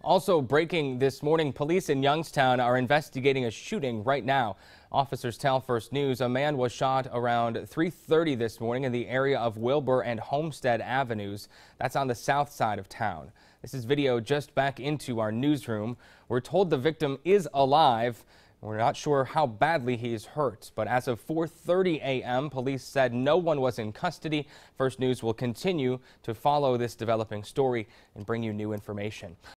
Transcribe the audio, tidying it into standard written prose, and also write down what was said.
Also breaking this morning, police in Youngstown are investigating a shooting right now. Officers tell First News a man was shot around 3:30 this morning in the area of Wilbur and Homestead Avenues. That's on the south side of town. This is video just back into our newsroom. We're told the victim is alive. We're not sure how badly he is hurt, but as of 4:30 a.m., police said no one was in custody. First News will continue to follow this developing story and bring you new information.